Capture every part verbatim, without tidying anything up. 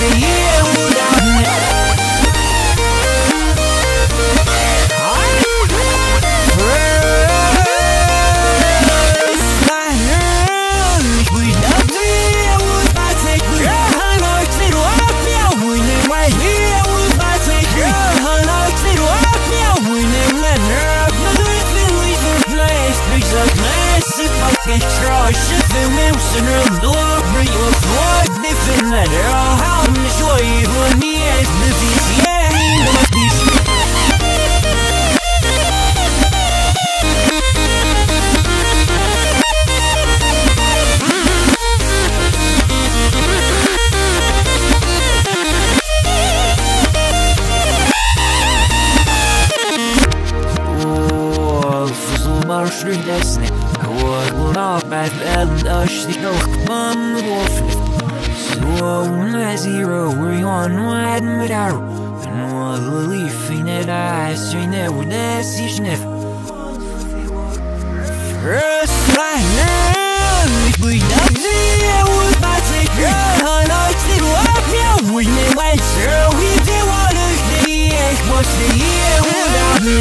the year without me? Ik trouw zoveel mensen erdoor, maar je wordt niet vinden. Er al houden me zo even niet eens de visie. Jij moet die oh, verzoek maar schrik dat niet. Bij het als die nog kwam of zo naar zero we on wide met our and all leaf in it eyes you know this is nif first line we don't see what I take I like to walk now we may wait so we do what to see what's the year without me.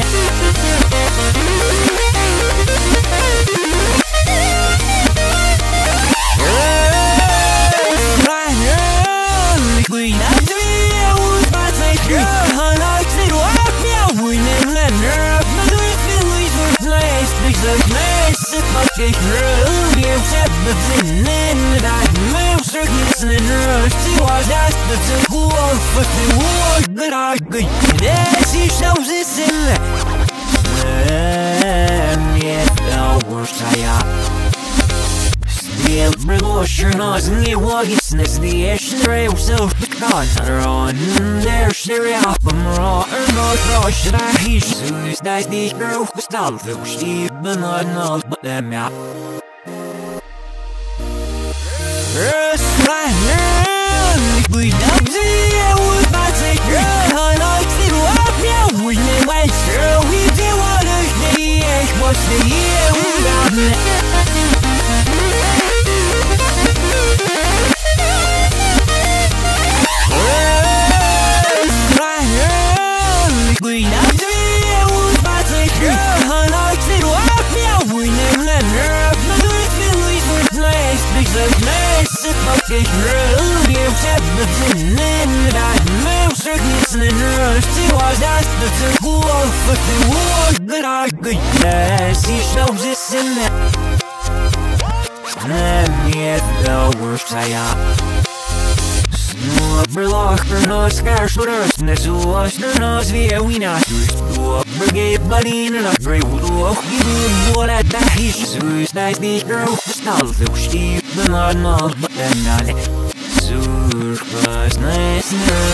Ik roep je zet me in dat monster gets in the rush to watch that the cool for the war that I could this is so this in the yeah the worst I am still revolution us and you walk it's this the action rail so because are on there share up I'm raw or not raw should I hear so is that the girl stall the Steve but not no but them yeah. First line, we don't see what I take I like to walk now we may wait so we do what to see what's the year without me. First line, we don't see what I take I like to walk now we may let her up my feelings were placed because ik roep je zet me in dat monster gets in the rush to watch that the cool for the war that I could yes he shows this in that and yet the worst I am Snobberlacher no scarce rust ne zoals de nos weer we not do brigade buddy in a great wood you what at that is so is nice the girl stal the Steve but not no but then not sur was nice